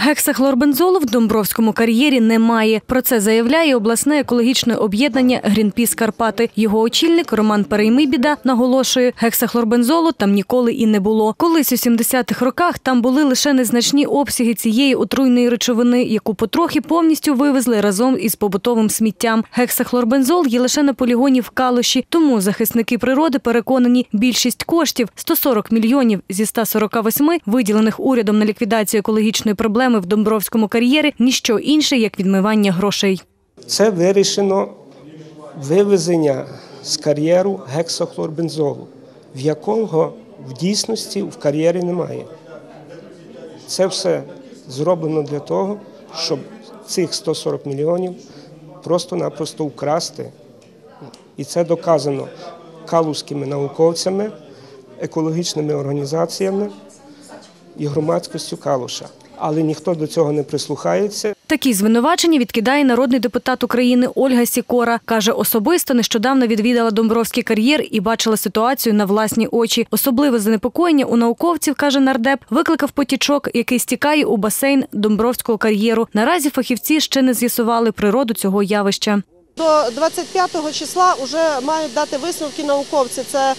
Гексахлорбензолу в Домбровському кар'єрі немає. Про це заявляє обласне екологічне об'єднання «Грінпіс Карпати». Його очільник Роман Переймибіда наголошує, гексахлорбензолу там ніколи і не було. Колись у 70-х роках там були лише незначні обсяги цієї отруйної речовини, яку потрохи повністю вивезли разом із побутовим сміттям. Гексахлорбензол є лише на полігоні в Калуші. Тому захисники природи переконані, більшість коштів – 140 мільйонів зі 148, виділених урядом на ліквідацію екологічної проблеми в Домбровському кар'єрі – ніщо інше, як відмивання грошей. Це вирішено вивезення з кар'єру гексахлорбензолу, в якого в дійсності в кар'єрі немає. Це все зроблено для того, щоб цих 140 мільйонів просто-напросто вкрасти. І це доказано калузькими науковцями, екологічними організаціями і громадськістю Калуша. Але ніхто до цього не прислухається. Такі звинувачення відкидає народний депутат України Ольга Сікора. Каже, особисто нещодавно відвідала Домбровський кар'єр і бачила ситуацію на власні очі. Особливе занепокоєння у науковців, каже нардеп, викликав потічок, який стікає у басейн Домбровського кар'єру. Наразі фахівці ще не з'ясували природу цього явища. До 25 числа вже мають дати висновки науковці. Це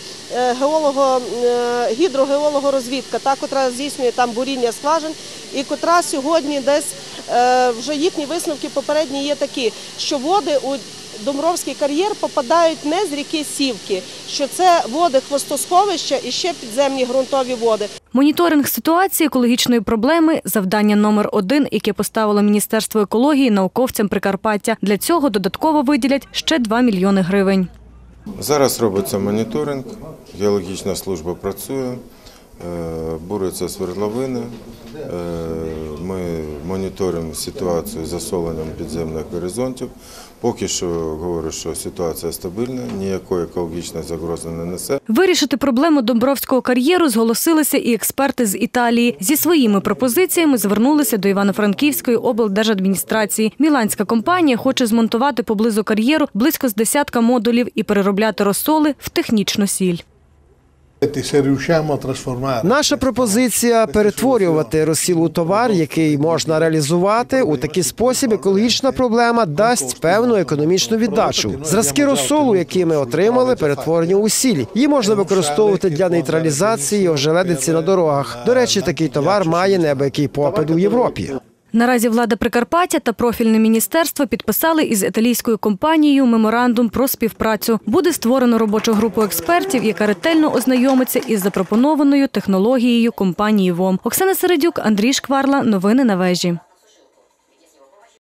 гідрогеологорозвідка, та, котра здійснює там буріння скважин, і котра сьогодні десь вже їхні висновки попередні є такі, що води у Домбровський кар'єр попадають не з ріки Сівки, що це води хвостосховища і ще підземні ґрунтові води. Моніторинг ситуації екологічної проблеми – завдання номер 1, яке поставило Міністерство екології науковцям Прикарпаття. Для цього додатково виділять ще 2 мільйони гривень. Зараз робиться моніторинг, геологічна служба працює, буряться свердловини. Ми моніторимо ситуацію з засоленням підземних горизонтів. Поки що говорю, що ситуація стабільна, ніякої екологічної загрози не несе. Вирішити проблему Домбровського кар'єру зголосилися і експерти з Італії. Зі своїми пропозиціями звернулися до Івано-Франківської облдержадміністрації. Міланська компанія хоче змонтувати поблизу кар'єру близько з 10 модулів і переробляти розсоли в технічну сіль. Наша пропозиція – перетворювати розсіл у товар, який можна реалізувати. У такий спосіб екологічна проблема дасть певну економічну віддачу. Зразки розсолу, які ми отримали, перетворені у сіль. Її можна використовувати для нейтралізації ожеледиці на дорогах. До речі, такий товар має неабиякий попит у Європі. Наразі влада Прикарпаття та профільне міністерство підписали із італійською компанією меморандум про співпрацю. Буде створено робочу групу експертів, яка ретельно ознайомиться із запропонованою технологією компанії ВОМ. Оксана Середюк, Андрій Шкварла. Новини на вежі.